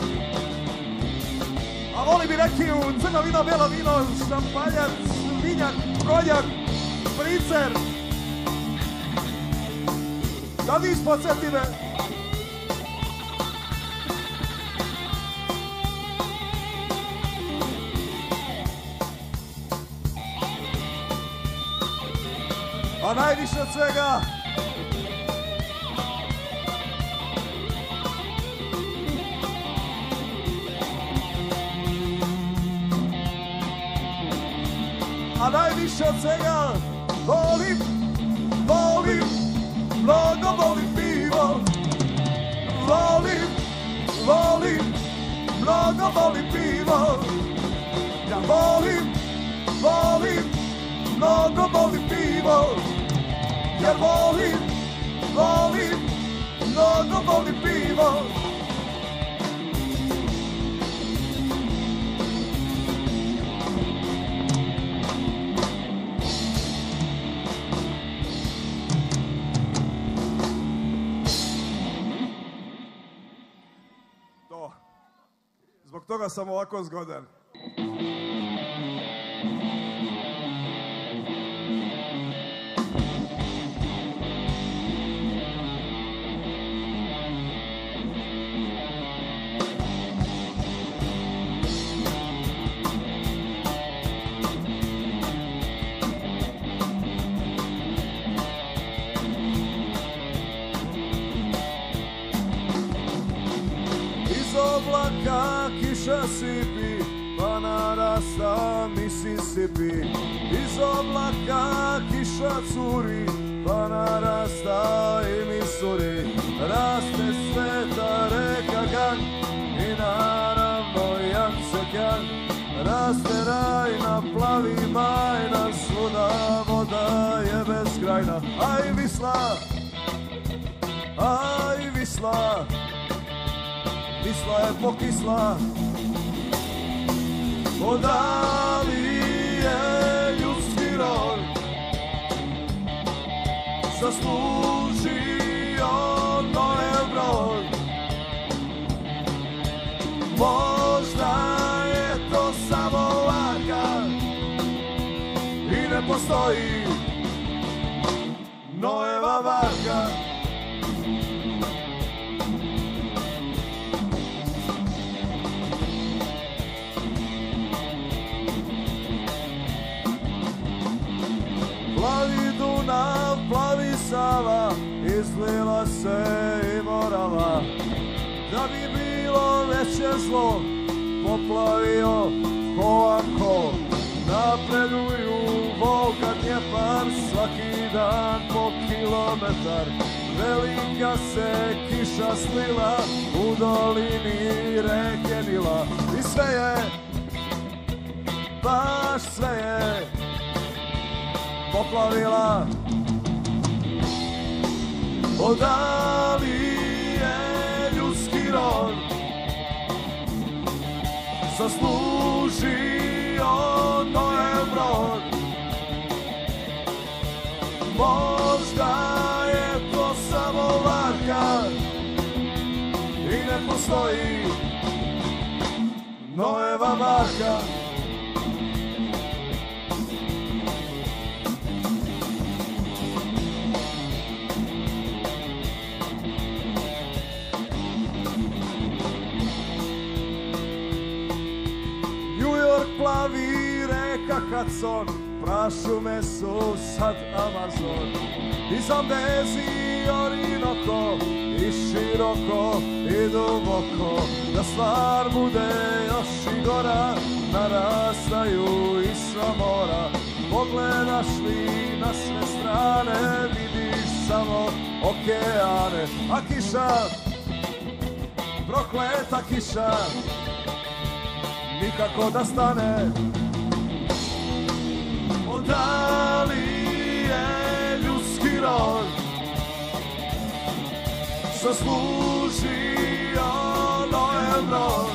A volim i rekiju, crno vino, bijelo vino, šampanjac, vinjak, konjak, pricer. Da nis podsjeti me. A najviše od svega A najviše od svega volim, volim, mnogo volim pivo. Volim, volim, mnogo volim pivo. Ja volim, volim, mnogo volim pivo. Jer volim, volim, mnogo volim pivo. Zbog toga sam ovako zgodan. Oblaka kiša sipi, pa narasta Mississippi. Iz oblaka kiša curi, pa narasta i Missouri. Raste sveta reka Gan i naravno Jansekan. Raste rajna, plavi majna, svuda voda je beskrajna. Aj Visla, aj Visla, Visla je pokisla, odali je ljudski rod, zaslužio Noel brod. Možda je to samo laka i ne postoji Noeva varka. Plavi Dunav, plavi Sava, izlila se i Morava. Da bi bilo veće zlo, poplavio Polanko. Napreduju Volga, Dnjepar, svaki dan po kilometar. Velika se kiša slila u dolini reke Nila. I sve je, baš sve je poplavila O da li je ljudski rod zaslužio Noev brod? Možda je to samo varka i ne postoji Noeva barka. New York plavi, reka Hudson, prašume su sad Amazon. I Zambezi, Orinoco, i široko i duboko, da stvar bude još i gora, narastaju i sva mora. Pogledaš li na sve strane, vidiš samo okeane, a kiša, prokleta kiša, nikako da stane. O da li je ljudski rod zaslužio Noev brod?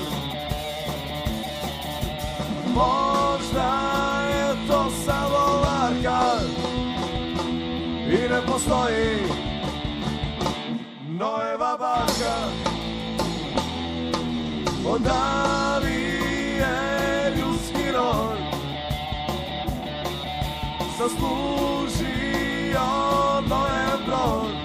Možda je to samo varka i ne postoji Noeva barka. O da li je ljudski rod zaslužio Noev brod?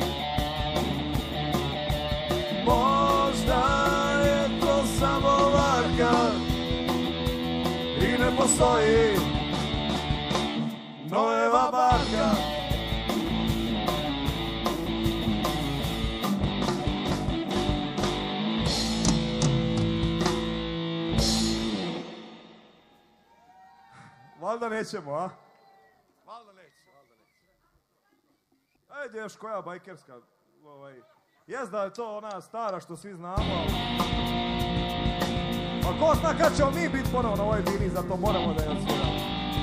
Možda je to samo varka i ne postoji Noeva barka. Valjda nećemo, a? Valjda nećemo. Ajde još koja bajkerska. Ovaj. Jes da je to ona stara što svi znamo. A ko zna kad ćemo mi biti ponovno na ovoj bini, zato moramo da je odsviramo.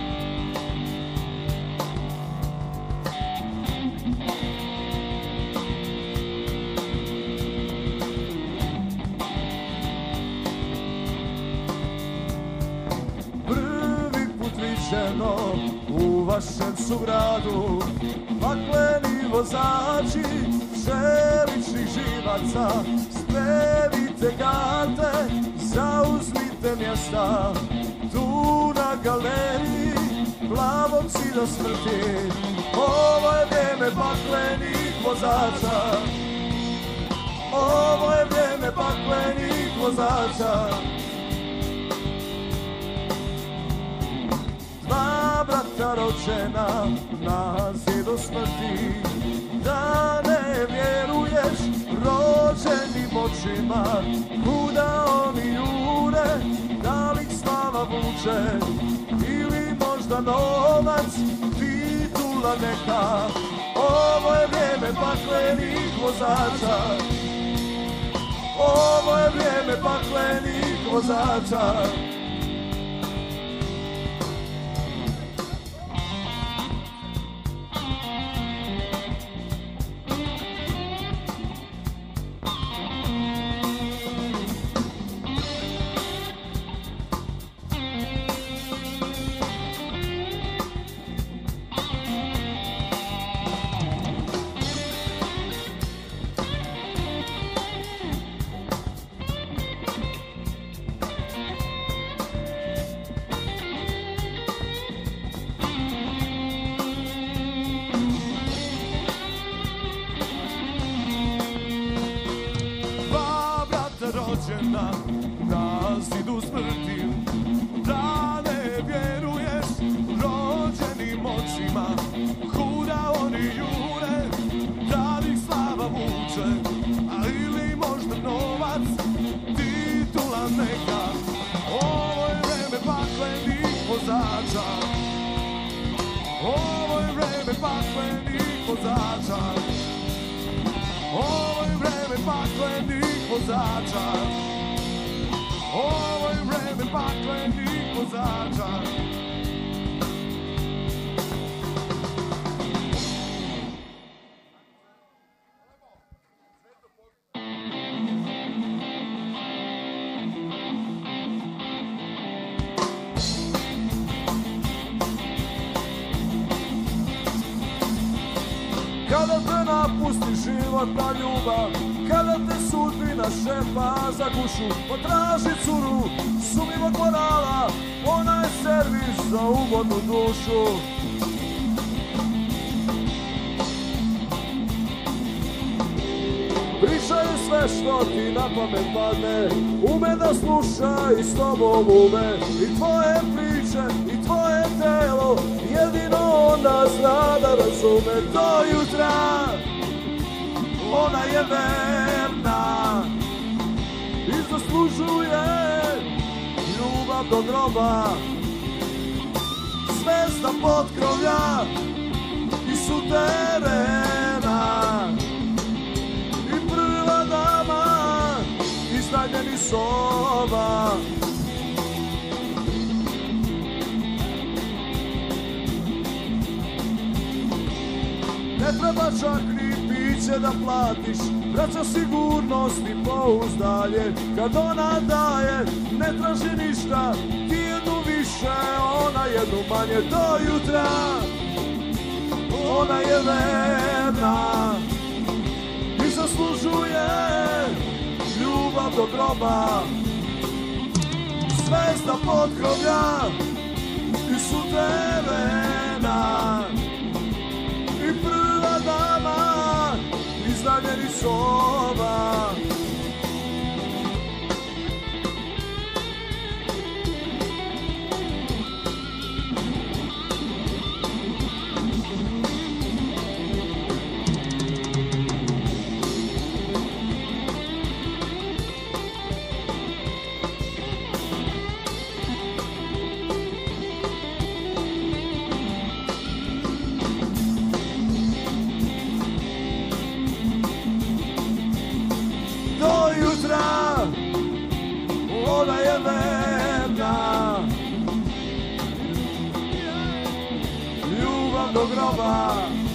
U vašem su gradu pakleni vozači želičnih živaca. Spremite karte, zauzmite mjesta tu na galeriji, Plavovci do smrti. Ovo je vrijeme paklenih vozača, ovo je vrijeme paklenih vozača. Dva brata rođena na zidu smrti, da ne vjeruješ rođenim očima, kuda oni jure, da li ih slava vuče, ili možda novac, titula neka. Ovo je vrijeme paklenih vozača, ovo je vrijeme paklenih vozača. rođena na zidu smrti. Da ne vjeruješ rođenim očima, kuda oni jure, da li slava vuče, a ili možda novac, titula neka. Ovo je vreme paklenih vozača, ovo je vreme paklenih vozača, ovo je vreme paklenih vozača, ovo je vreme paklenih vozača. pusti životna ljubav, kada te sudbina šepa za gušu, potraži curu sumnjivog morala, ona je servis za umornu dušu. Pričaju sve što ti na pamet padne, ume da sluša i s tobom ume, i tvoje priče i tvoje telo, jedino ona zna da razume. Do jutra ona je verna i zaslužuje ljubav do groba. Zvezda potkrovlja i suterena, i prva dama iz najljenih soba. Ne treba čak ni piće da platiš, vraća sigurnost i pouzdanje. Kad ona daje, ne traži ništa, ti jednu više, ona jednu manje. Do jutra ona je verna i zaslužuje ljubav do groba. Zvezda potkrovlja i suterena, i prva dama iz daljenih soba. Ona je verna, ljubav do groba.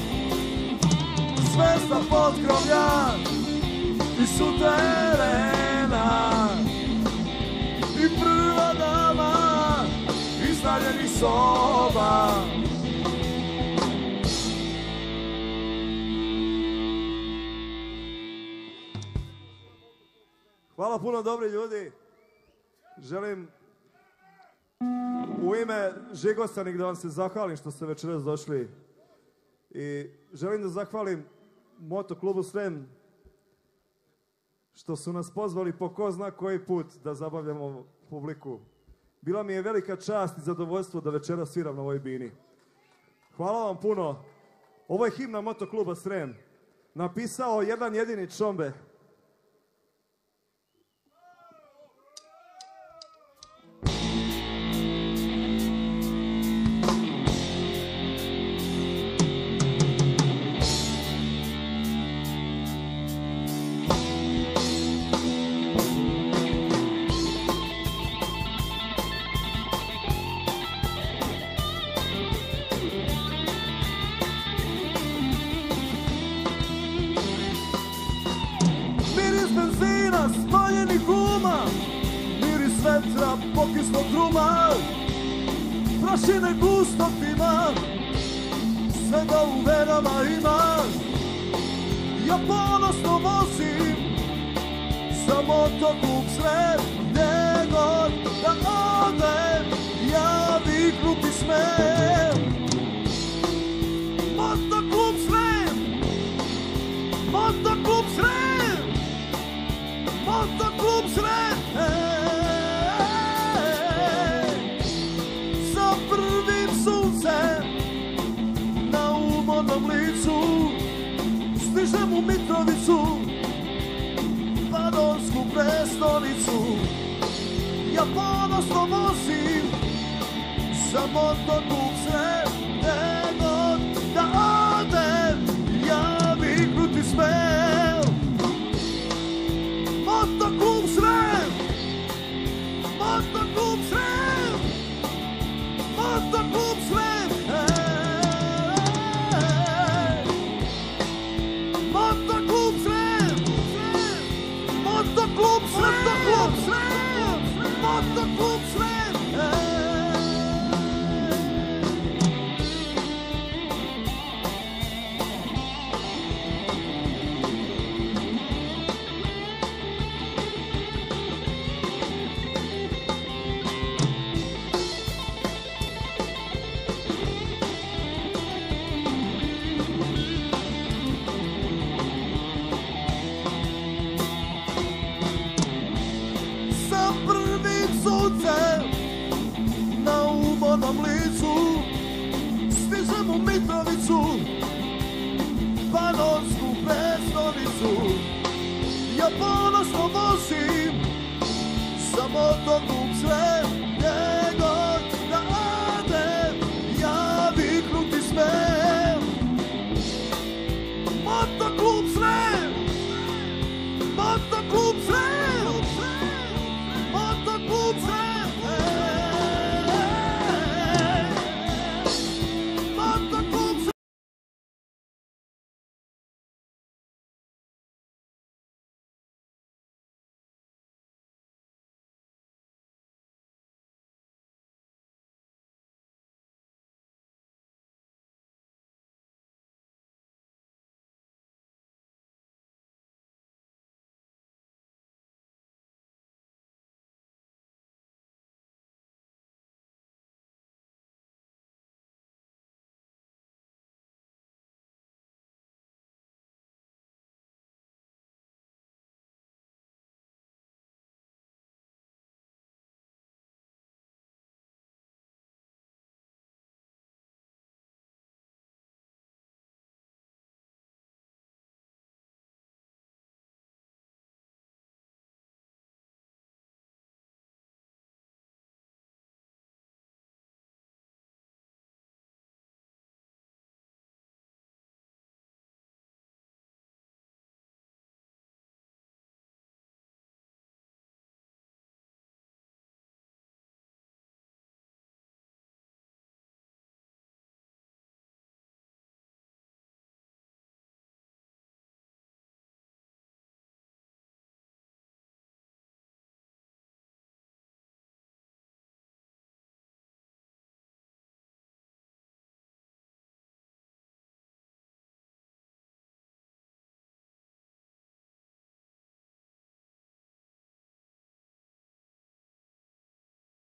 Zvezda potkrovlja i suterena, i prva dama iz daljenih soba. Hvala puno, dobri ljudi. Želim u ime Žigosanih da vam se zahvalim što ste večeras došli. I želim da zahvalim Motoklubu Srem što su nas pozvali po ko zna koji put da zabavljamo publiku. Bila mi je velika čast i zadovoljstvo da večeras sviram na ovoj bini. Hvala vam puno. Ovo je himna Motokluba Srem. Napisao jedan jedini Čombe. Vetra pokislog druma, prašine gustotina, sve da u venama ima. Ja ponosno vozim za Motoklub Srem, gdje god da odem, ja viknuti smem. Motoklub Srem, Motoklub Srem, Motoklub Srem. Na umornom licu stižem u Mitrovicu, Badonsku prestonicu. Ja ponosno vozim za Motoklub Srem, gdje god da odem, ja viknuti smem. Motoklub Srem, Motoklub Srem, Motoklub Srem. Motoklub Srem, Motoklub Srem, Motoklub Srem. do